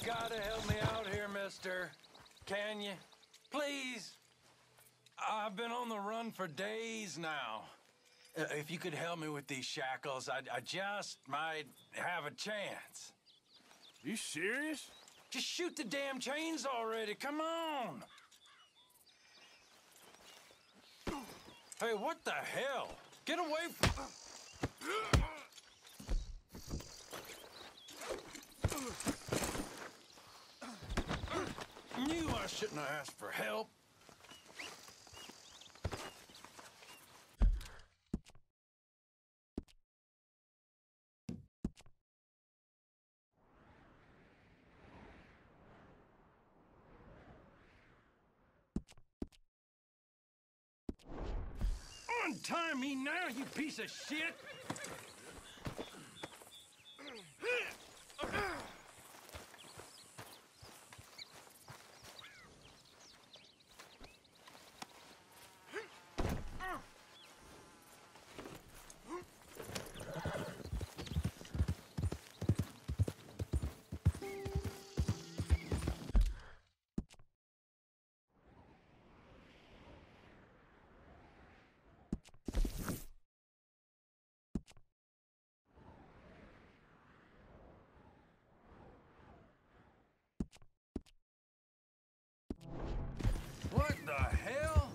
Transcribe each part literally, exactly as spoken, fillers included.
gotta help me out here, mister. Can you? Please? I've been on the run for days now. Uh, if you could help me with these shackles, I, I just might have a chance. You serious? Just shoot the damn chains already, come on! Hey, what the hell? Get away from... Knew I shouldn't have asked for help. Untie me now, you piece of shit! What the hell?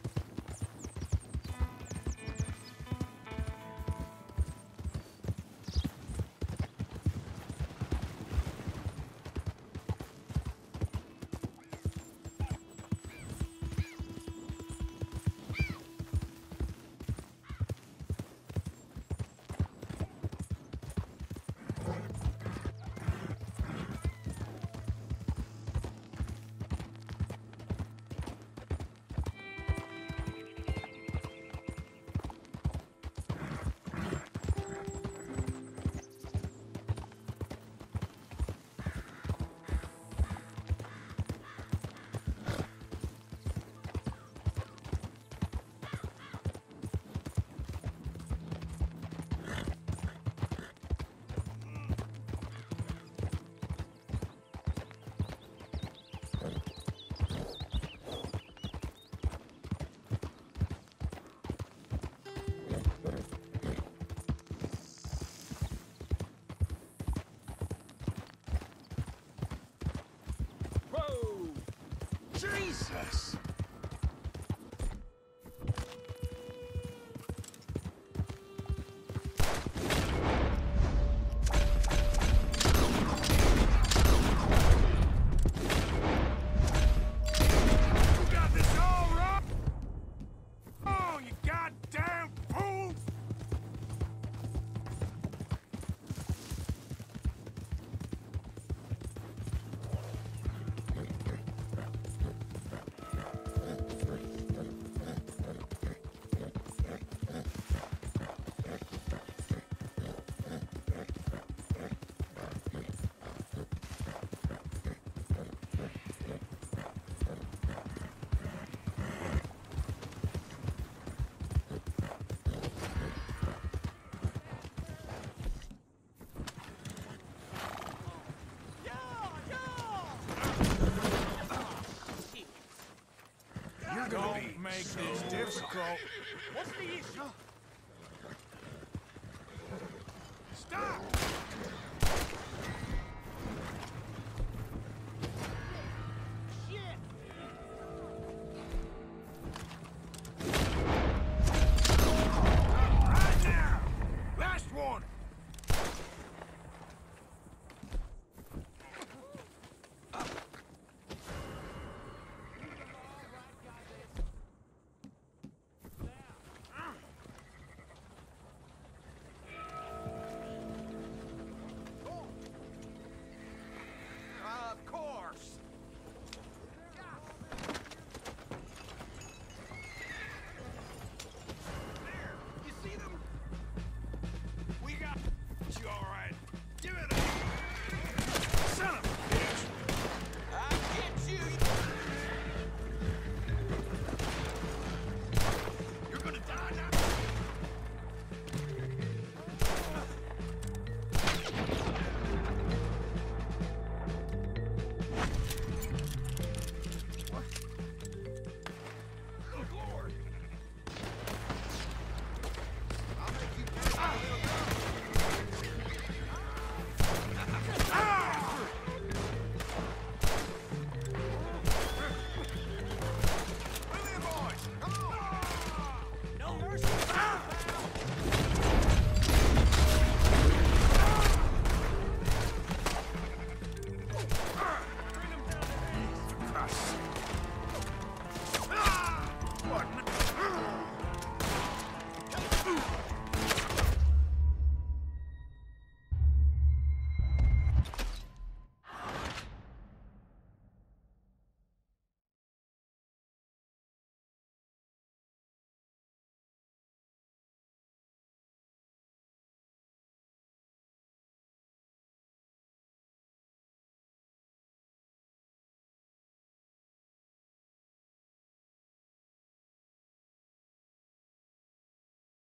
Jesus! Don't make this difficult. What's the issue? Stop!